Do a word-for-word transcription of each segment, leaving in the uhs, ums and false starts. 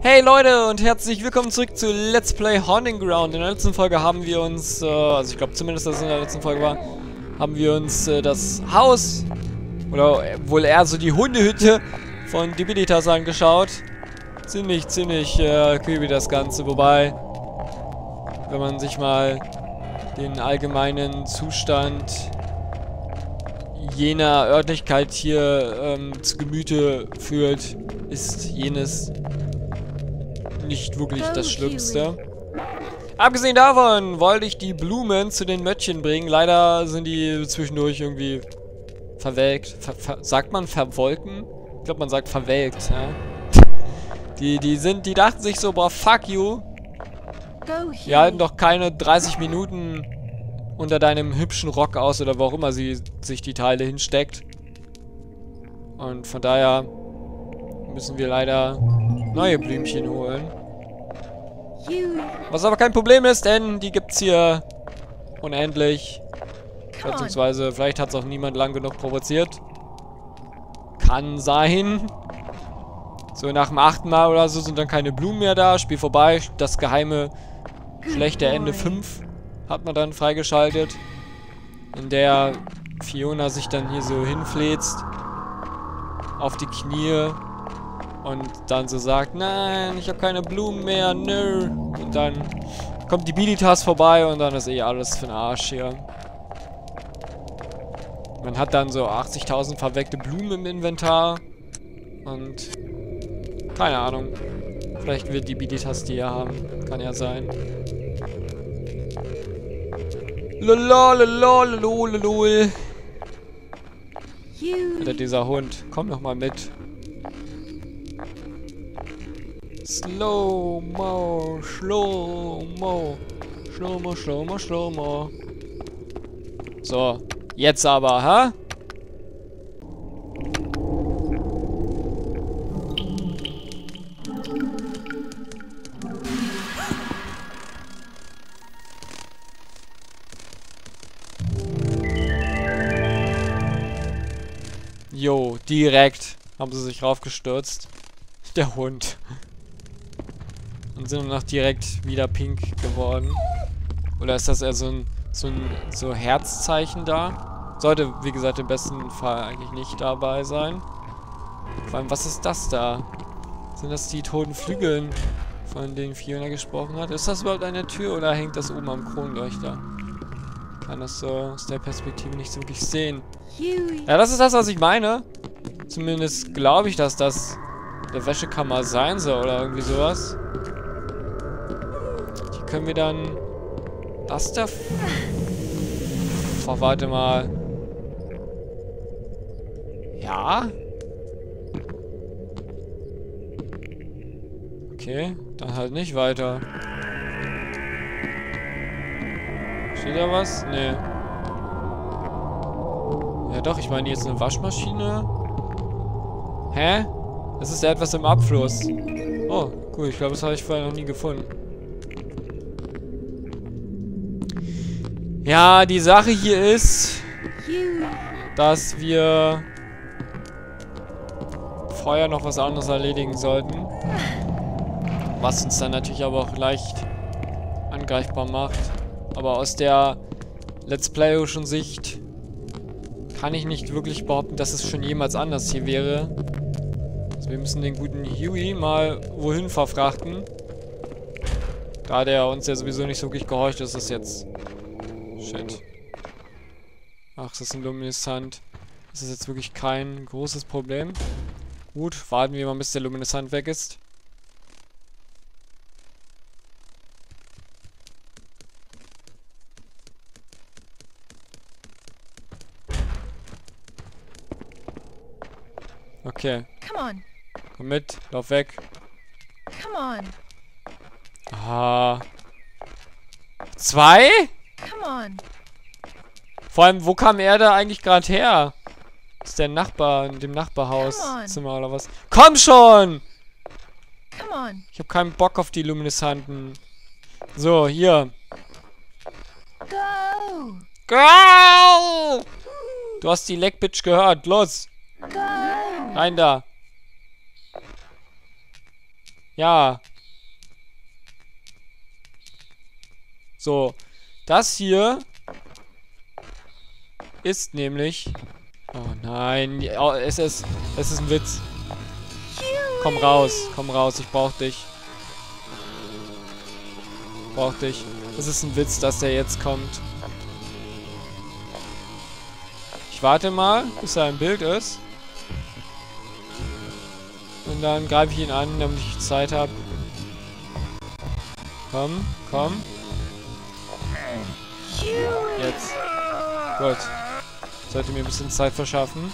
Hey Leute und herzlich willkommen zurück zu Let's Play Haunting Ground. In der letzten Folge haben wir uns, äh, also ich glaube zumindest, dass es in der letzten Folge war, haben wir uns äh, das Haus, oder wohl eher so die Hundehütte von Debilitas angeschaut. Ziemlich, ziemlich äh, creepy das Ganze, wobei, wenn man sich mal den allgemeinen Zustand jener Örtlichkeit hier ähm, zu Gemüte führt, ist jenes nicht wirklich das Schlimmste. Abgesehen davon wollte ich die Blumen zu den Möttchen bringen. Leider sind die zwischendurch irgendwie verwelkt. Ver ver sagt man verwolken? Ich glaube, man sagt verwelkt. Ja? Die, die sind, die dachten sich so, boah, fuck you. Wir halten doch keine dreißig Minuten unter deinem hübschen Rock aus oder wo auch immer sie sich die Teile hinsteckt. Und von daher müssen wir leider neue Blümchen holen. Was aber kein Problem ist, denn die gibt's hier unendlich. Beziehungsweise vielleicht hat es auch niemand lang genug provoziert. Kann sein. So nach dem achten Mal oder so sind dann keine Blumen mehr da. Spiel vorbei. Das geheime schlechte Ende fünf hat man dann freigeschaltet. In der Fiona sich dann hier so hinfläzt. Auf die Knie. Und dann so sagt, nein, ich habe keine Blumen mehr, nö. Und dann kommt die Debilitas vorbei und dann ist eh alles für den Arsch hier. Man hat dann so achtzigtausend verweckte Blumen im Inventar. Und keine Ahnung. Vielleicht wird die Debilitas die ja haben. Kann ja sein. Lololololololol. Alter, dieser Hund. Komm doch mal mit. Slow mo, slow mo, slow mo, slow mo, slow mo. So, jetzt aber, hä? Jo, direkt haben sie sich raufgestürzt. Der Hund. Und sind danach direkt wieder pink geworden. Oder ist das eher so ein, so ein so Herzzeichen da? Sollte, wie gesagt, im besten Fall eigentlich nicht dabei sein. Vor allem, was ist das da? Sind das die toten Flügeln, von denen Fiona gesprochen hat? Ist das überhaupt eine Tür oder hängt das oben am Kronleuchter? Kann das so aus der Perspektive nicht so wirklich sehen. Ja, das ist das, was ich meine. Zumindest glaube ich, dass das eine Wäschekammer sein soll oder irgendwie sowas. Können wir dann das da... Oh, warte mal. Ja? Okay, dann halt nicht weiter. Steht da was? Nee. Ja doch, ich meine jetzt eine Waschmaschine. Hä? Das ist ja etwas im Abfluss. Oh, cool, ich glaube, das habe ich vorher noch nie gefunden. Ja, die Sache hier ist, dass wir vorher noch was anderes erledigen sollten. Was uns dann natürlich aber auch leicht angreifbar macht. Aber aus der Let's Play-Ocean Sicht kann ich nicht wirklich behaupten, dass es schon jemals anders hier wäre. Also wir müssen den guten Huey mal wohin verfrachten. Da der uns ja sowieso nicht so wirklich gehorcht, ist es jetzt... Shit. Ach, das ist ein Luminescent. Das ist jetzt wirklich kein großes Problem. Gut, warten wir mal, bis der Luminescent weg ist. Okay. Komm mit, lauf weg. Aha. Zwei? Vor allem, wo kam er da eigentlich gerade her? Ist der Nachbar in dem Nachbarhauszimmer oder was? Komm schon! Ich habe keinen Bock auf die Luminescenten. So, hier. Go! Go! Du hast die Leckbitch gehört. Los! Rein da. Ja. So. Das hier ist nämlich... Oh nein. Oh, es ist... Es ist ein Witz. Komm raus. Komm raus. Ich brauch dich. Brauch dich. Es ist ein Witz, dass der jetzt kommt. Ich warte mal, bis er im Bild ist. Und dann greife ich ihn an, damit ich Zeit habe. Komm, komm. Jetzt. Gut. Sollte mir ein bisschen Zeit verschaffen.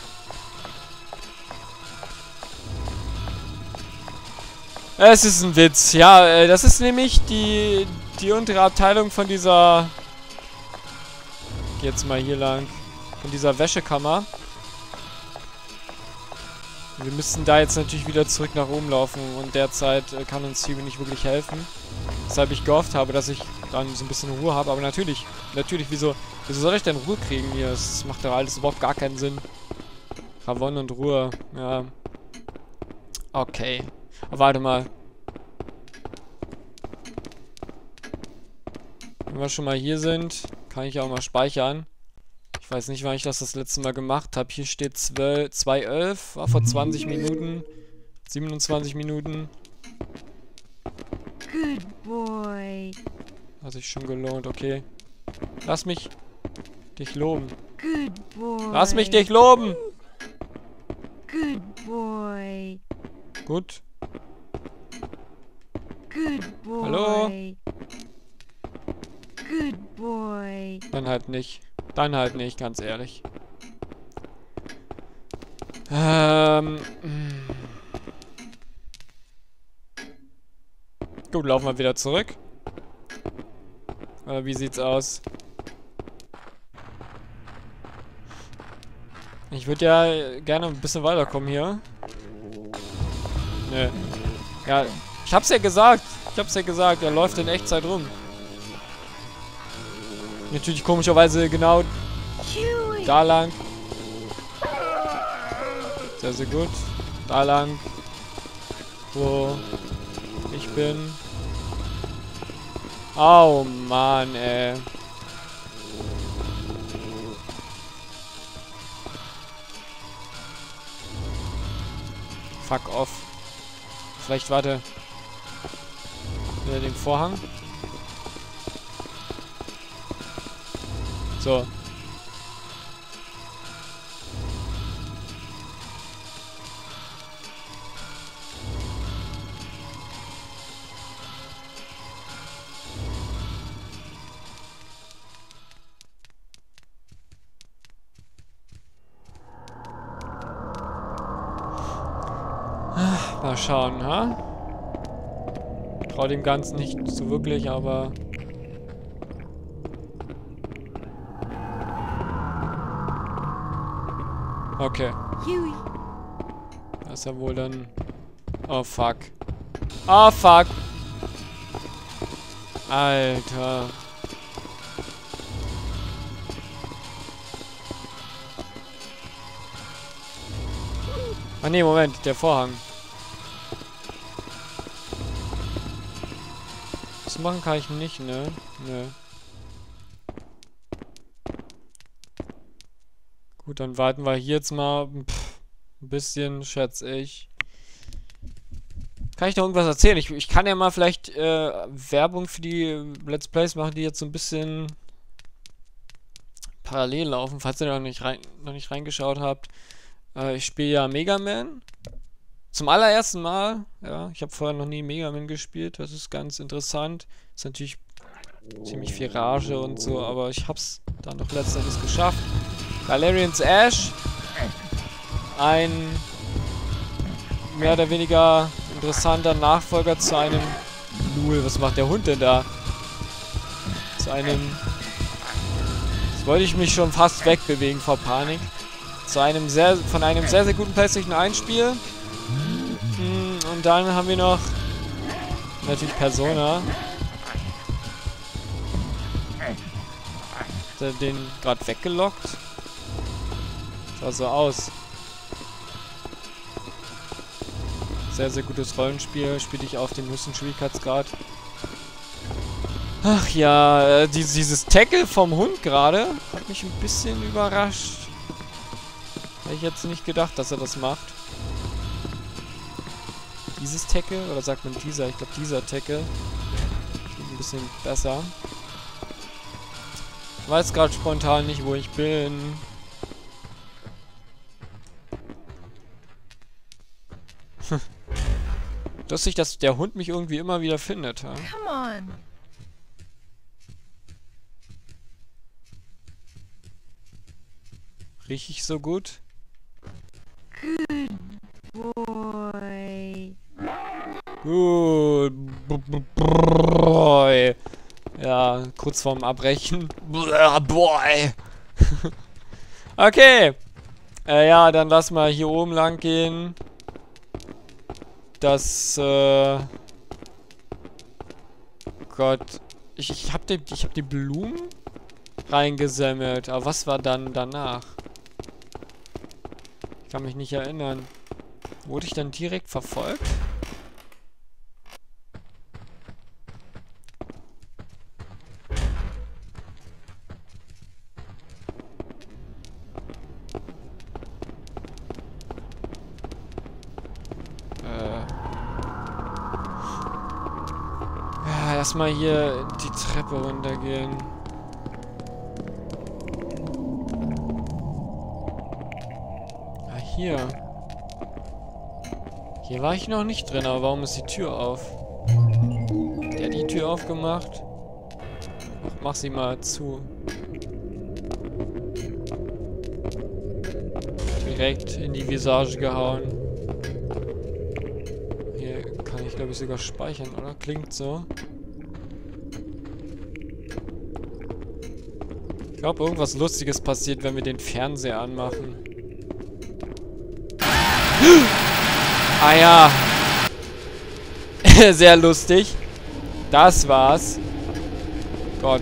Es ist ein Witz. Ja, äh, das ist nämlich die, die untere Abteilung von dieser... Ich geh jetzt mal hier lang. Von dieser Wäschekammer. Wir müssen da jetzt natürlich wieder zurück nach oben laufen und derzeit äh, kann uns Steven nicht wirklich helfen. Weshalb ich gehofft habe, dass ich dann so ein bisschen Ruhe habe. Aber natürlich, natürlich, wieso, wieso soll ich denn Ruhe kriegen hier? Das macht doch alles überhaupt gar keinen Sinn. Ravon und Ruhe, ja. Okay. Aber warte mal. Wenn wir schon mal hier sind, kann ich auch mal speichern. Ich weiß nicht, wann ich das das letzte Mal gemacht habe. Hier steht zwei elf, war vor zwanzig Minuten. siebenundzwanzig Minuten. Good boy. Hat sich schon gelohnt, okay. Lass mich dich loben. Good boy. Lass mich dich loben! Good boy. Gut. Good boy. Hallo? Good boy. Dann halt nicht. Dann halt nicht, ganz ehrlich. Ähm. Mh. Gut, laufen wir wieder zurück. Äh, wie sieht's aus? Ich würde ja gerne ein bisschen weiterkommen hier. Nö. Ja, ich hab's ja gesagt. Ich hab's ja gesagt, er läuft in Echtzeit rum. Natürlich komischerweise genau da lang. Sehr, sehr gut. Da lang. Wo ich bin. Oh Mann, ey. Fuck off. Vielleicht warte. Wieder den Vorhang. So. Mal schauen, ha? Trau dem Ganzen nicht so wirklich, aber... Okay. Das ist ja wohl dann... Oh, fuck. Oh, fuck. Alter. Ah, nee, Moment. Der Vorhang. Das machen kann ich nicht, ne? Ne. Gut, dann warten wir hier jetzt mal pff, ein bisschen, schätze ich. Kann ich noch irgendwas erzählen? Ich, ich kann ja mal vielleicht äh, Werbung für die Let's Plays machen, die jetzt so ein bisschen parallel laufen, falls ihr noch nicht, rein, noch nicht reingeschaut habt. Äh, ich spiele ja Mega Man. Zum allerersten Mal. Ja, ich habe vorher noch nie Mega Man gespielt. Das ist ganz interessant. Ist natürlich ziemlich viel Rage und so, aber ich hab's dann doch letztendlich geschafft. Galarian's Ash. Ein mehr oder weniger interessanter Nachfolger zu einem... Lul, was macht der Hund denn da? Zu einem... Jetzt wollte ich mich schon fast wegbewegen vor Panik. Zu einem sehr... Von einem sehr, sehr guten PlayStation eins Spiel. Und dann haben wir noch... Natürlich Persona. Hat er den gerade weggelockt? Sah so aus. Sehr, sehr gutes Rollenspiel. Spiele ich auf dem höchsten Schwierigkeitsgrad. Ach ja, äh, dieses, dieses Tackle vom Hund gerade hat mich ein bisschen überrascht. Hätte ich jetzt nicht gedacht, dass er das macht. Dieses Tackle, oder sagt man dieser? Ich glaube dieser Tackle. Klingt ein bisschen besser. Ich weiß gerade spontan nicht, wo ich bin. Lustig, dass der Hund mich irgendwie immer wieder findet. Ja? Come on. Riech ich so gut? Good boy. Gut. Boy. Ja, kurz vorm Abbrechen. Boy. Okay. Äh, ja, dann lass mal hier oben lang gehen. Das, äh... Gott. Ich, ich hab die, ich hab die Blumen reingesammelt. Aber was war dann danach? Ich kann mich nicht erinnern. Wurde ich dann direkt verfolgt? Ja, erstmal hier die Treppe runtergehen. Ah, hier. Hier war ich noch nicht drin, aber warum ist die Tür auf? Der hat die Tür aufgemacht. Ach, mach sie mal zu. Direkt in die Visage gehauen. Hier kann ich, glaube ich, sogar speichern, oder? Klingt so. Ich glaube, irgendwas Lustiges passiert, wenn wir den Fernseher anmachen. Ah ja. Sehr lustig. Das war's. Gott.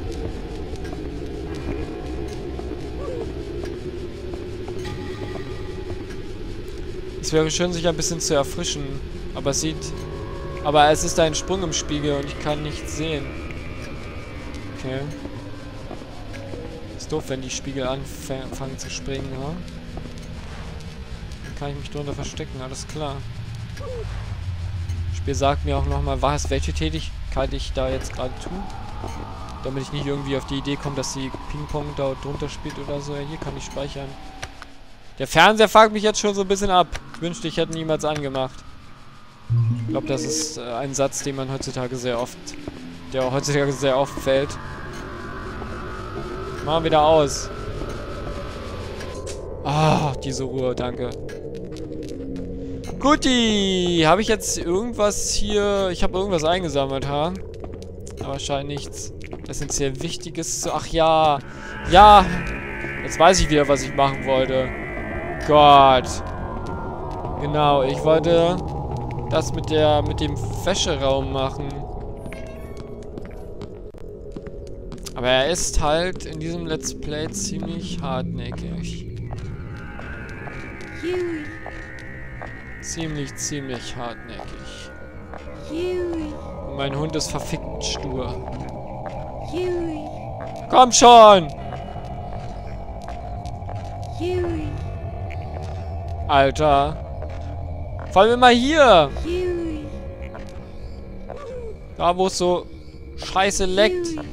Es wäre schön, sich ein bisschen zu erfrischen. Aber es sieht... Aber es ist ein Sprung im Spiegel und ich kann nichts sehen. Okay. Ist doof, wenn die Spiegel anfangen zu springen, ja? Dann kann ich mich drunter verstecken, alles klar. Das Spiel sagt mir auch nochmal, was, welche Tätigkeit ich da jetzt gerade tue. Damit ich nicht irgendwie auf die Idee komme, dass die Ping-Pong da drunter spielt oder so. Ja, hier kann ich speichern. Der Fernseher fuckt mich jetzt schon so ein bisschen ab. Ich wünschte, ich hätte ihn niemals angemacht. Ich glaube, das ist äh, ein Satz, den man heutzutage sehr oft... Der heutzutage sehr oft fällt. Machen wir wieder aus. Ah, diese Ruhe, danke. Guti, habe ich jetzt irgendwas hier... Ich habe irgendwas eingesammelt, ha? Aber scheint nichts essentiell Wichtiges zu... Ach ja. Ja. Jetzt weiß ich wieder, was ich machen wollte. Gott. Genau, ich wollte das mit der... mit dem Wäscheraum machen. Aber er ist halt in diesem Let's Play ziemlich hartnäckig. Huey. Ziemlich, ziemlich hartnäckig. Huey. Und mein Hund ist verfickt stur. Huey. Komm schon! Huey. Alter. Vor allem immer hier. Huey. Da, wo es so scheiße leckt. Huey.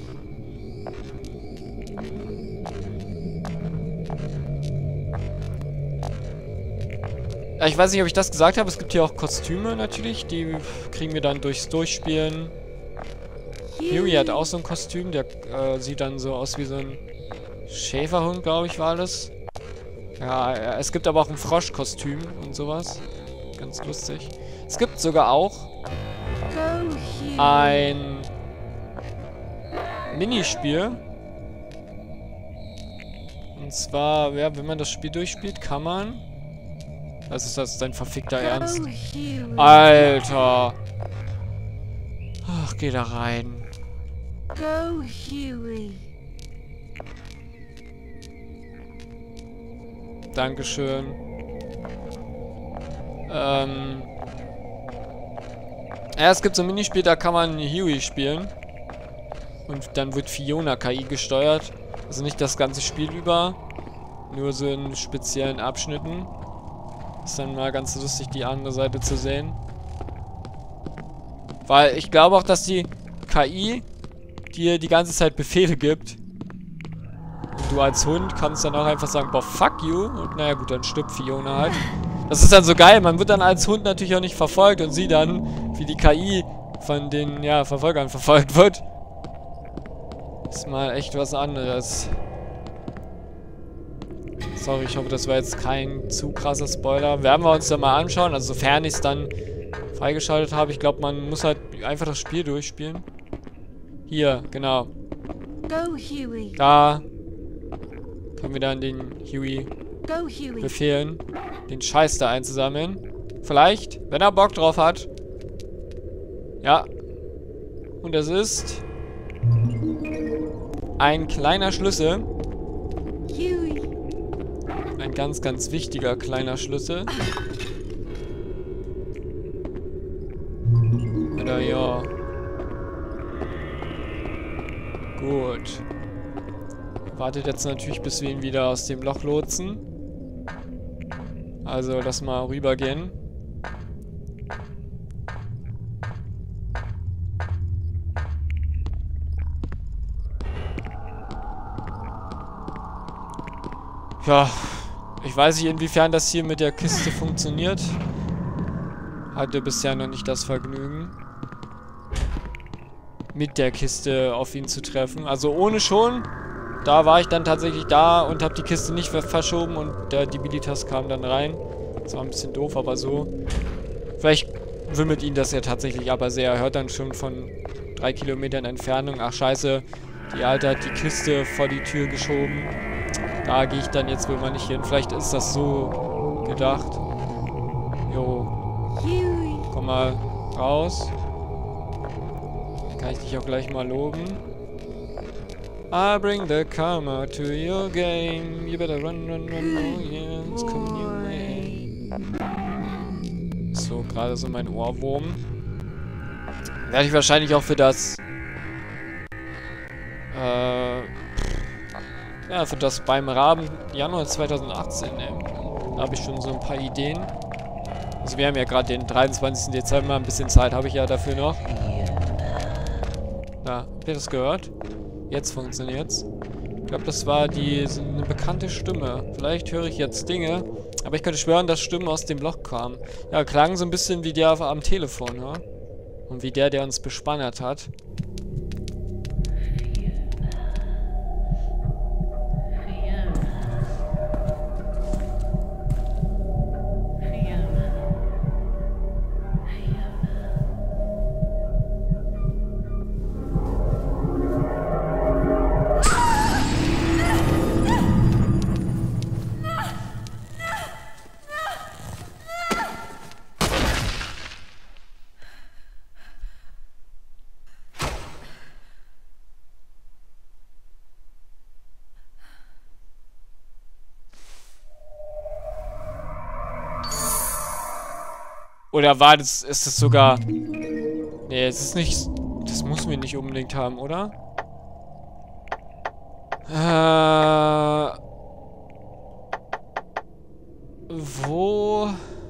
Ja, ich weiß nicht, ob ich das gesagt habe. Es gibt hier auch Kostüme natürlich. Die kriegen wir dann durchs Durchspielen. Huey hat auch so ein Kostüm. Der äh, sieht dann so aus wie so ein Schäferhund, glaube ich, war das. Ja, ja, es gibt aber auch ein Froschkostüm und sowas. Ganz lustig. Es gibt sogar auch ein Minispiel. Und zwar, ja, wenn man das Spiel durchspielt, kann man... Das ist das dein verfickter Ernst. Alter. Ach, geh da rein. Go, Huey. Dankeschön. Ähm... Ja, es gibt so ein Minispiel, da kann man Huey spielen. Und dann wird Fiona K I gesteuert. Also nicht das ganze Spiel über. Nur so in speziellen Abschnitten. Ist dann mal ganz lustig, die andere Seite zu sehen. Weil ich glaube auch, dass die K I dir die ganze Zeit Befehle gibt. Und du als Hund kannst dann auch einfach sagen, boah, fuck you. Und naja gut, dann stirbt Fiona halt. Das ist dann so geil. Man wird dann als Hund natürlich auch nicht verfolgt und sie dann, wie die K I von den, ja, Verfolgern verfolgt wird. Ist mal echt was anderes. Sorry, ich hoffe, das war jetzt kein zu krasser Spoiler. Werden wir uns dann mal anschauen. Also sofern ich es dann freigeschaltet habe. Ich glaube, man muss halt einfach das Spiel durchspielen. Hier, genau. Go, Huey. Da können wir dann den Huey Go, Huey. befehlen, den Scheiß da einzusammeln. Vielleicht, wenn er Bock drauf hat. Ja. Und es ist ein kleiner Schlüssel. Huey. Ein ganz, ganz wichtiger kleiner Schlüssel. Oder ja. Gut. Wartet jetzt natürlich, bis wir ihn wieder aus dem Loch lotsen. Also, lass mal rübergehen. Ja, ich weiß nicht, inwiefern das hier mit der Kiste funktioniert. Hatte bisher noch nicht das Vergnügen, mit der Kiste auf ihn zu treffen. Also ohne schon. Da war ich dann tatsächlich da und habe die Kiste nicht verschoben und der Debilitas kam dann rein. Das war ein bisschen doof, aber so. Vielleicht wimmelt ihn das ja tatsächlich aber sehr. Er hört dann schon von drei Kilometern Entfernung. Ach scheiße, die Alte hat die Kiste vor die Tür geschoben. Da gehe ich dann jetzt wohl mal nicht hin. Vielleicht ist das so gedacht. Jo. Huey. Komm mal raus. Dann kann ich dich auch gleich mal loben. I bring the karma to your game. You better run, run, run. Oh yeah, it's coming your way. So, gerade so mein Ohrwurm. Werde ich wahrscheinlich auch für das äh, ja, für das beim Raben Januar zweitausendachtzehn nehmen. Da habe ich schon so ein paar Ideen. Also wir haben ja gerade den dreiundzwanzigsten Dezember, ein bisschen Zeit habe ich ja dafür noch. Da, habt ihr das gehört? Jetzt funktioniert's. Ich glaube, das war die so eine bekannte Stimme. Vielleicht höre ich jetzt Dinge, aber ich könnte schwören, dass Stimmen aus dem Loch kamen. Ja, klang so ein bisschen wie der am Telefon, ja? Und wie der, der uns bespannert hat. Oder war das, ist das sogar... Nee, es ist nicht... Das müssen wir nicht unbedingt haben, oder? Äh... Wo...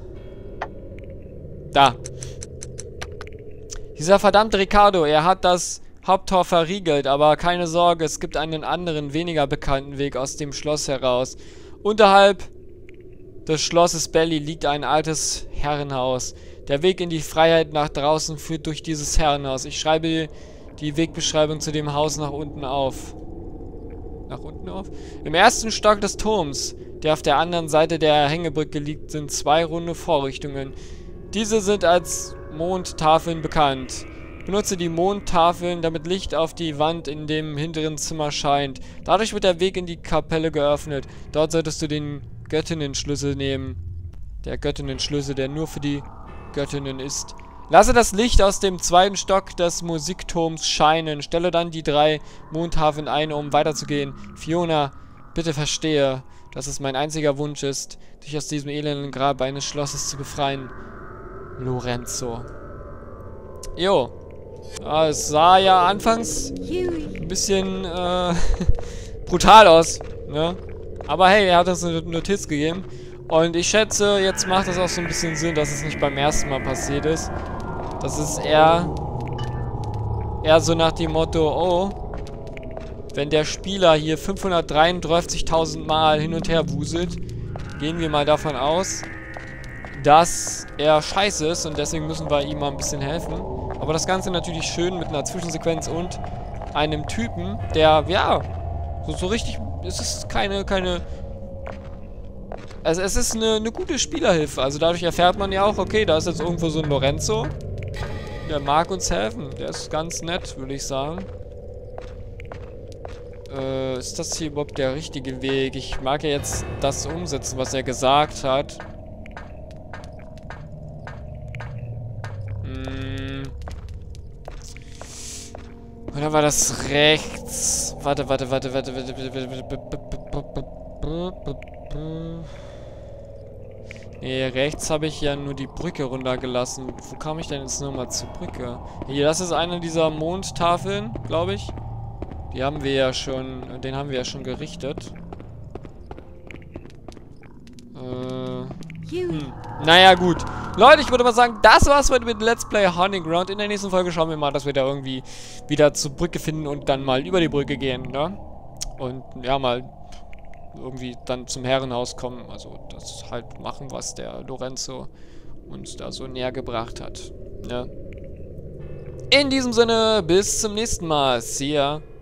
Da. Dieser verdammte Ricardo, er hat das Haupttor verriegelt, aber keine Sorge, es gibt einen anderen, weniger bekannten Weg aus dem Schloss heraus. Unterhalb des Schlosses Belly liegt ein altes Herrenhaus. Der Weg in die Freiheit nach draußen führt durch dieses Herrenhaus. Ich schreibe die Wegbeschreibung zu dem Haus nach unten auf. Nach unten auf? Im ersten Stock des Turms, der auf der anderen Seite der Hängebrücke liegt, sind zwei runde Vorrichtungen. Diese sind als Mondtafeln bekannt. Benutze die Mondtafeln, damit Licht auf die Wand in dem hinteren Zimmer scheint. Dadurch wird der Weg in die Kapelle geöffnet. Dort solltest du den Göttinnenschlüssel nehmen. Der Göttinnenschlüssel, der nur für die Göttinnen ist. Lasse das Licht aus dem zweiten Stock des Musikturms scheinen. Stelle dann die drei Mondtafeln ein, um weiterzugehen. Fiona, bitte verstehe. dass es mein einziger Wunsch ist, dich aus diesem elenden Grab eines Schlosses zu befreien. Lorenzo. Jo. Ja, es sah ja anfangs Huey. ein bisschen äh, brutal aus, ne? Aber hey, er hat uns eine Notiz gegeben. Und ich schätze, jetzt macht es auch so ein bisschen Sinn, dass es nicht beim ersten Mal passiert ist. Das ist eher, eher so nach dem Motto, oh, wenn der Spieler hier fünfhundertdreiunddreißigtausend Mal hin und her wuselt, gehen wir mal davon aus, dass er scheiße ist und deswegen müssen wir ihm mal ein bisschen helfen. Aber das Ganze natürlich schön mit einer Zwischensequenz und einem Typen, der, ja, so, so richtig, es ist keine, keine, also es ist eine, eine gute Spielerhilfe. Also dadurch erfährt man ja auch, okay, da ist jetzt irgendwo so ein Lorenzo, der mag uns helfen. Der ist ganz nett, würde ich sagen. Äh, ist das hier überhaupt der richtige Weg? Ich mag ja jetzt das umsetzen, was er gesagt hat. Hm. Oder war das rechts? Warte, warte, warte, warte, warte, warte, warte. Nee, rechts habe ich ja nur die Brücke runtergelassen. Wo kam ich denn jetzt nochmal zur Brücke? Hier, das ist eine dieser Mondtafeln, glaube ich. Die haben wir ja schon, den haben wir ja schon gerichtet. Äh, hm. Naja, gut. Leute, ich würde mal sagen, das war's heute mit Let's Play Hunting Ground. In der nächsten Folge schauen wir mal, dass wir da irgendwie wieder zur Brücke finden und dann mal über die Brücke gehen, ne? Und ja, mal irgendwie dann zum Herrenhaus kommen. Also das halt machen, was der Lorenzo uns da so näher gebracht hat, ne? In diesem Sinne, bis zum nächsten Mal. See ya.